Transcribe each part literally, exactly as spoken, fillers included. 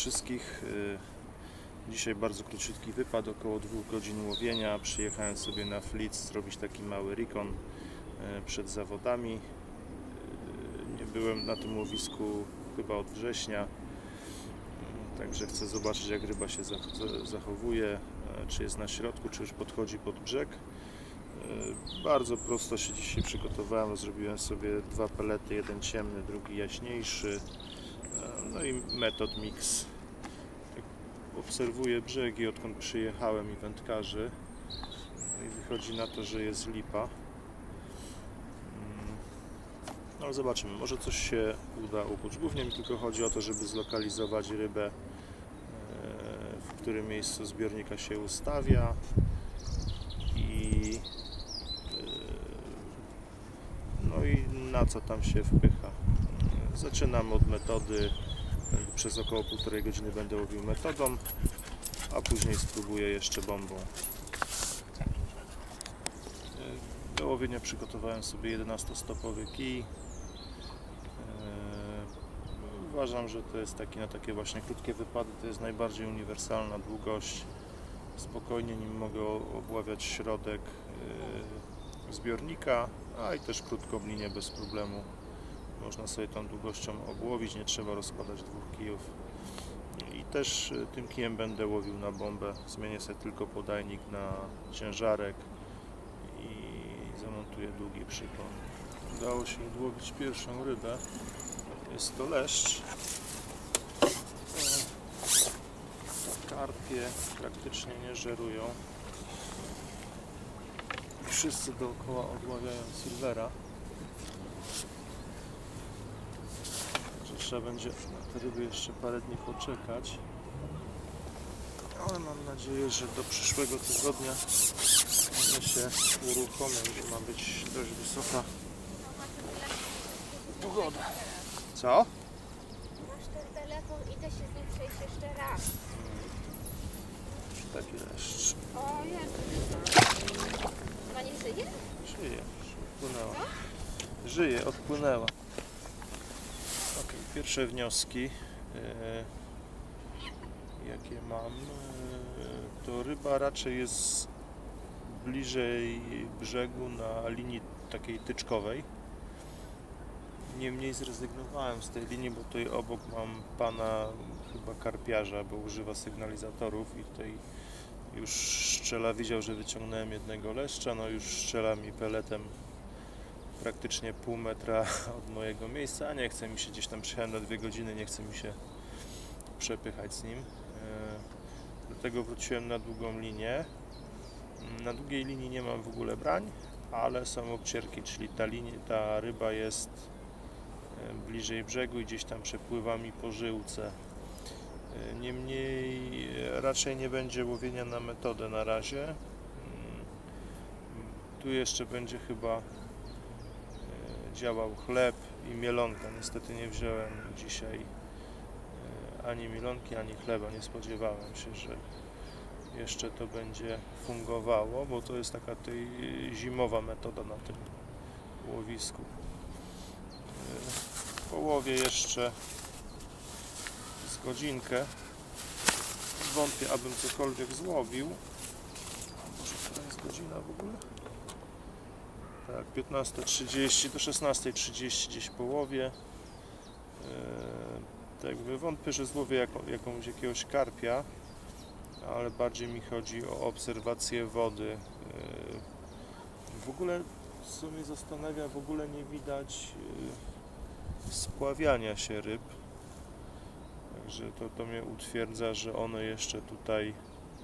wszystkich. Dzisiaj bardzo króciutki wypad, około dwóch godzin łowienia. Przyjechałem sobie na Flitz zrobić taki mały recon przed zawodami. Nie byłem na tym łowisku chyba od września, także chcę zobaczyć, jak ryba się zachowuje, czy jest na środku, czy już podchodzi pod brzeg. Bardzo prosto się dzisiaj przygotowałem, zrobiłem sobie dwa pelety, jeden ciemny, drugi jaśniejszy, no i metod mix. Obserwuję brzegi, odkąd przyjechałem, i wędkarzy, i wychodzi na to, że jest lipa. No zobaczymy, może coś się uda ukuć. Głównie mi tylko chodzi o to, żeby zlokalizować rybę, w którym miejscu zbiornika się ustawia i no i na co tam się wpycha. Zaczynam od metody, przez około półtorej godziny będę łowił metodą, a później spróbuję jeszcze bombą. Do łowienia przygotowałem sobie jedenastostopowy kij. Uważam, że to jest taki na takie właśnie krótkie wypady, to jest najbardziej uniwersalna długość. Spokojnie nim mogę obławiać środek zbiornika, a i też krótką linię bez problemu. Można sobie tą długością obłowić, nie trzeba rozkładać dwóch kijów. I też tym kijem będę łowił na bombę. Zmienię sobie tylko podajnik na ciężarek i zamontuję długi przypon. Udało się odłowić pierwszą rybę. Jest to leszcz. Karpie praktycznie nie żerują. Wszyscy dookoła odławiają silvera. Także trzeba będzie na te ryby jeszcze parę dni poczekać. Ale mam nadzieję, że do przyszłego tygodnia one się uruchomią, że ma być dość wysoka pogoda. Co? Masz ten telefon, idę się z nim przejść jeszcze raz. Taki leszcz. O Jezu. Ona nie żyje? Żyje, odpłynęła. Żyje, odpłynęła. Ok, pierwsze wnioski, e, jakie mam, e, to ryba raczej jest bliżej brzegu na linii takiej tyczkowej. Niemniej zrezygnowałem z tej linii, bo tutaj obok mam pana chyba karpiarza, bo używa sygnalizatorów i tutaj już strzela, widział, że wyciągnąłem jednego leszcza, no już strzela mi peletem praktycznie pół metra od mojego miejsca, a nie chce mi się, gdzieś tam przyjechałem na dwie godziny, nie chce mi się przepychać z nim. Dlatego wróciłem na długą linię. Na długiej linii nie mam w ogóle brań, ale są obcierki, czyli ta, linia, ta ryba jest bliżej brzegu i gdzieś tam przepływa mi po żyłce. Niemniej raczej nie będzie łowienia na metodę na razie. Tu jeszcze będzie chyba działał chleb i mielonka. Niestety nie wziąłem dzisiaj ani mielonki, ani chleba. Nie spodziewałem się, że jeszcze to będzie fungowało, bo to jest taka tej zimowa metoda na tym łowisku. Połowię jeszcze z godzinkę. Wątpię, abym cokolwiek złowił. Może która jest godzina w ogóle? Tak, piętnasta trzydzieści do szesnastej trzydzieści gdzieś połowię. Eee, tak jakby wątpię, że złowię jaką, jakąś, jakiegoś karpia, ale bardziej mi chodzi o obserwację wody. Eee, w ogóle, co mnie zastanawia, w ogóle nie widać e, spławiania się ryb. Także to, to mnie utwierdza, że one jeszcze tutaj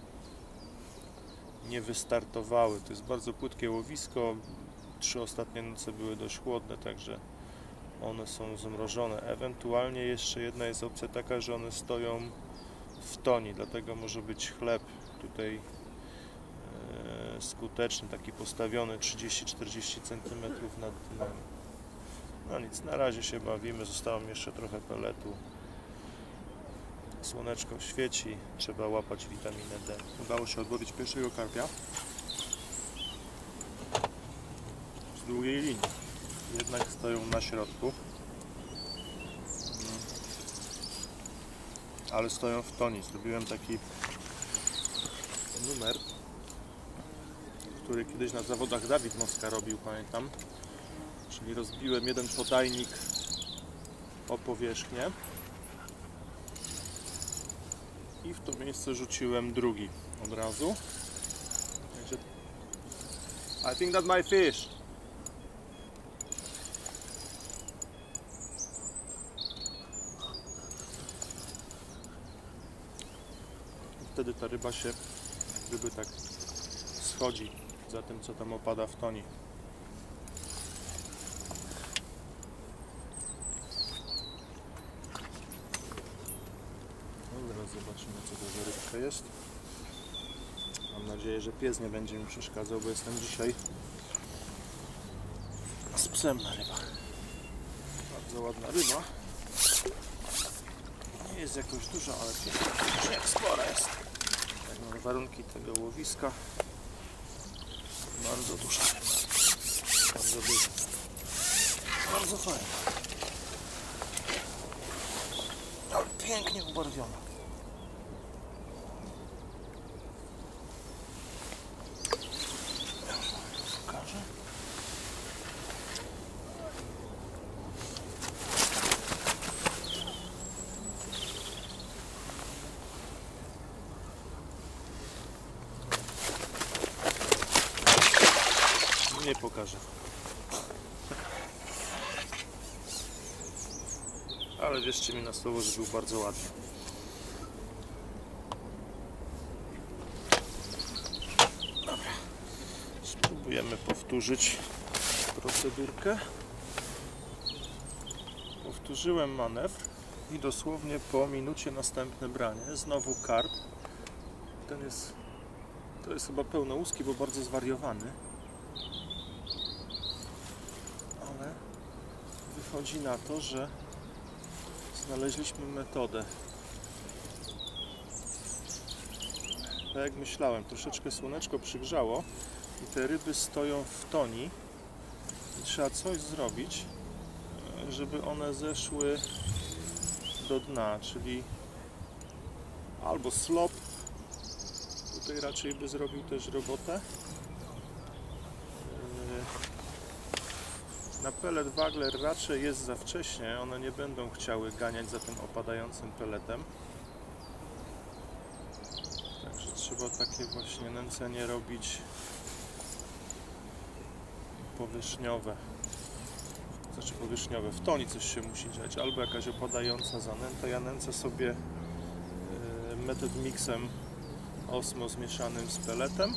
nie wystartowały. To jest bardzo płytkie łowisko. Trzy ostatnie noce były dość chłodne, także one są zmrożone. Ewentualnie jeszcze jedna jest opcja taka, że one stoją w toni, dlatego może być chleb tutaj e, skuteczny, taki postawiony trzydzieści czterdzieści centymetrów nad dnem. No nic, na razie się bawimy, zostało mi jeszcze trochę peletu. Słoneczko świeci, trzeba łapać witaminę D. Udało się odłowić pierwszego karpia z długiej linii. Jednak stoją na środku. ale stoją w toni. Zrobiłem taki numer, który kiedyś na zawodach Dawid Moska robił, pamiętam. Czyli rozbiłem jeden podajnik o powierzchnię i w to miejsce rzuciłem drugi od razu. I think that's my fish. Wtedy ta ryba się gdyby tak schodzi za tym, co tam opada w toni. No, zaraz zobaczymy, co to za rybka jest. Mam nadzieję, że pies nie będzie mi przeszkadzał, bo jestem dzisiaj z psem na rybach. Bardzo ładna ryba. Nie jest jakoś duża, ale pięknie, jak spora jest. Jak na warunki tego łowiska. Bardzo duża ryba. Bardzo duża. Bardzo fajna. Ale pięknie ubarwiona. Pokażę. Nie pokażę. Ale wierzcie mi na słowo, że był bardzo ładny. Dobra. Spróbujemy powtórzyć procedurkę. Powtórzyłem manewr i dosłownie po minucie następne branie. Znowu karp. Ten jest, to jest chyba pełnołuski, bo bardzo zwariowany. Ale wychodzi na to, że znaleźliśmy metodę. Tak jak myślałem, troszeczkę słoneczko przygrzało i te ryby stoją w toni i trzeba coś zrobić, żeby one zeszły do dna, czyli albo slop, tutaj raczej by zrobił też robotę. Na pelet wagler raczej jest za wcześnie, one nie będą chciały ganiać za tym opadającym peletem. Także trzeba takie właśnie nęcenie robić powierzchniowe. Znaczy powierzchniowe, w toni coś się musi dziać, albo jakaś opadająca zanęta. Ja nęcę sobie method mixem Osmo zmieszanym z peletem.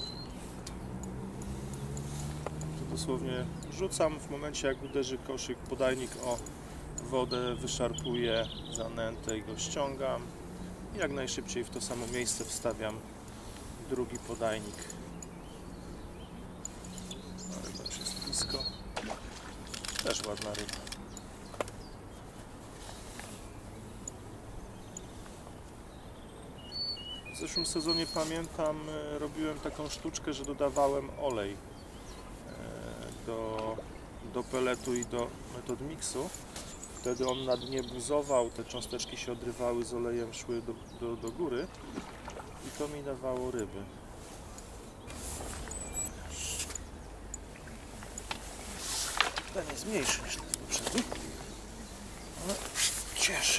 Dosłownie rzucam w momencie, jak uderzy koszyk, podajnik o wodę, wyszarpuję zanętę i go ściągam. I jak najszybciej w to samo miejsce wstawiam drugi podajnik. No, ryba już jest blisko. Też ładna ryba. W zeszłym sezonie, pamiętam, robiłem taką sztuczkę, że dodawałem olej do, do peletu i do method mixu. Wtedy on na dnie buzował, te cząsteczki się odrywały z olejem, szły do, do, do góry i to mi dawało ryby. Ten jest mniejszy niż ten poprzedni, ale cieszy.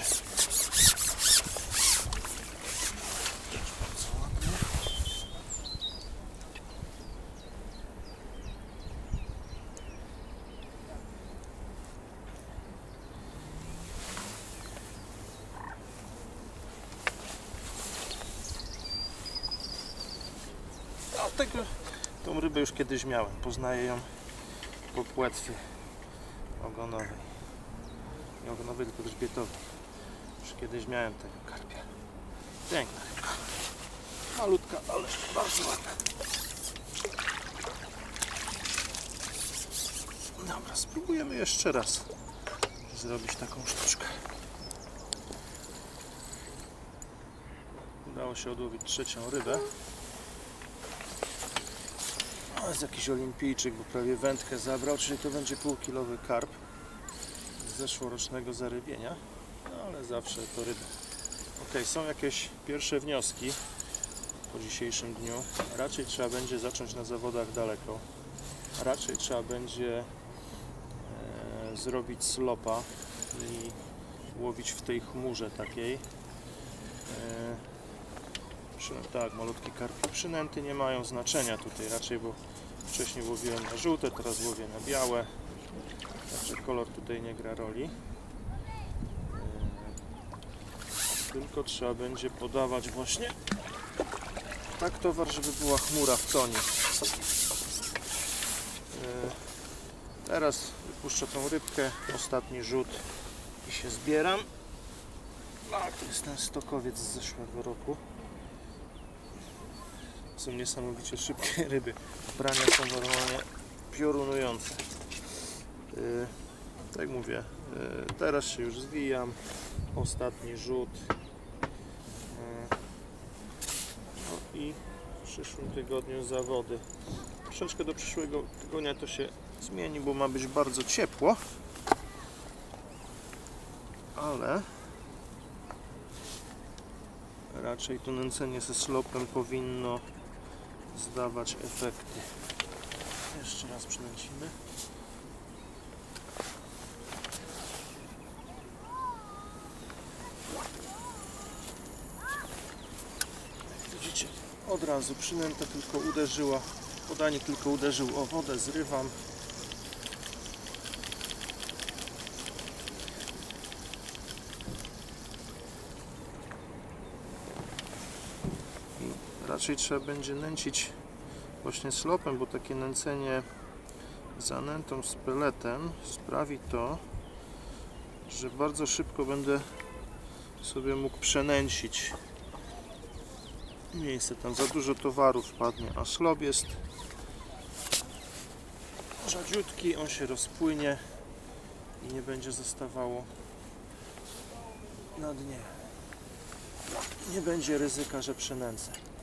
Tego, tą rybę już kiedyś miałem, poznaję ją po płetwie ogonowej. Nie ogonowej, tylko grzbietowej. Już kiedyś miałem tego karpia. Piękna rybka. Malutka, ale bardzo ładna. Dobra, spróbujemy jeszcze raz zrobić taką sztuczkę. Udało się odłowić trzecią rybę. To jest jakiś olimpijczyk, bo prawie wędkę zabrał, czyli to będzie półkilowy karp z zeszłorocznego zarybienia, no, ale zawsze to ryba. Ok, Ok, są jakieś pierwsze wnioski po dzisiejszym dniu. Raczej trzeba będzie zacząć na zawodach daleko. Raczej trzeba będzie e, zrobić slopa i łowić w tej chmurze takiej. E, przy, tak, malutkie karpie. Przynęty nie mają znaczenia tutaj raczej, bo wcześniej łowiłem na żółte, teraz łowię na białe. Także kolor tutaj nie gra roli. Tylko trzeba będzie podawać właśnie tak towar, żeby była chmura w tonie. Teraz wypuszczę tą rybkę, ostatni rzut i się zbieram. A, to jest ten stokowiec z zeszłego roku. Są niesamowicie szybkie ryby. Brania są normalnie piorunujące. Yy, tak jak mówię, yy, teraz się już zwijam. Ostatni rzut. Yy, no i w przyszłym tygodniu zawody. Troszeczkę do przyszłego tygodnia to się zmieni, bo ma być bardzo ciepło. Ale raczej to nęcenie ze slopem powinno zdawać efekty. Jeszcze raz przynęcimy. Jak widzicie, od razu przynęta tylko uderzyła, podanie tylko uderzył o wodę, zrywam. Raczej trzeba będzie nęcić właśnie slopem, bo takie nęcenie zanętą z peletem sprawi to, że bardzo szybko będę sobie mógł przenęcić miejsce. Tam za dużo towaru wpadnie, a slop jest rzadziutki, on się rozpłynie i nie będzie zostawało na dnie. Nie będzie ryzyka, że przenęcę.